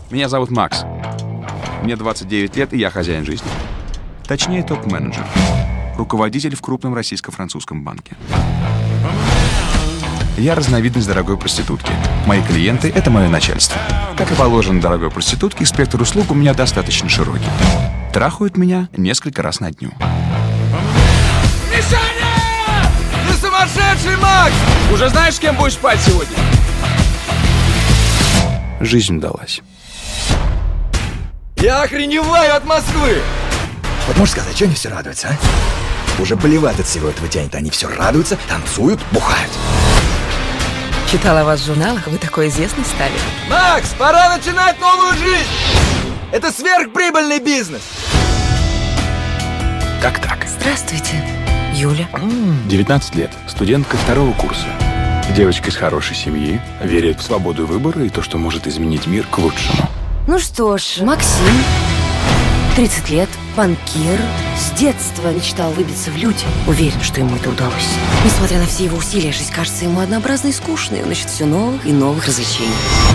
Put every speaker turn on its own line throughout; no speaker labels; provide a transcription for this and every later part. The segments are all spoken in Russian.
Меня зовут Макс. Мне 29 лет, и я хозяин жизни. Точнее, топ-менеджер. Руководитель в крупном российско-французском банке. Я разновидность дорогой проститутки. Мои клиенты — это мое начальство. Как и положено дорогой проститутке, спектр услуг у меня достаточно широкий. Трахают меня несколько раз на дню.
Мишаня! Ты сумасшедший, Макс! Уже знаешь, с кем будешь спать сегодня?
Жизнь далась.
Я охреневаю от Москвы!
Вот можешь сказать, что они все радуются, а? Уже блевать от всего этого тянет. Они все радуются, танцуют, бухают.
Читала вас в журналах, вы такой известный стали.
Макс, пора начинать новую жизнь! Это сверхприбыльный бизнес!
Как так?
Здравствуйте, Юля.
19 лет, студентка 2-го курса. Девочка из хорошей семьи, верит в свободу выбора и то, что может изменить мир к лучшему.
Ну что ж, Максим, 30 лет, банкир, с детства мечтал выбиться в люди. Уверен, что ему это удалось. Несмотря на все его усилия, жизнь кажется ему однообразной и скучной. Он ищет все новых и новых развлечений.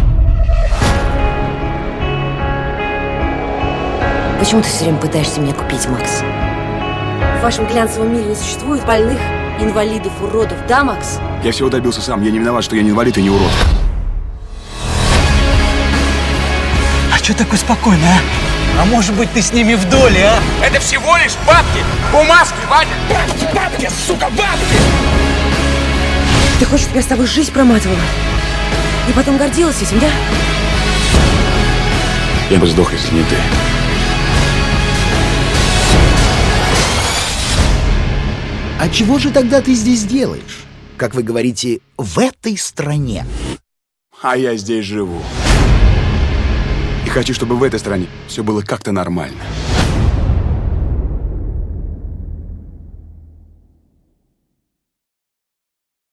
Почему ты все время пытаешься меня купить, Макс? В вашем глянцевом мире не существует больных, инвалидов, уродов, да, Макс?
Я всего добился сам. Я не виноват, что я не инвалид и не урод.
А что такой спокойный, а? А может быть, ты с ними в доле, а?
Это всего лишь бабки! Бумажки, Ваня! Бабки, бабки, сука, бабки!
Ты хочешь, чтобы я с тобой жизнь проматывала? И потом гордилась этим, да?
Я бы сдох, если не ты.
А чего же тогда ты здесь делаешь? Как вы говорите, в этой стране.
А я здесь живу. И хочу, чтобы в этой стране все было как-то нормально.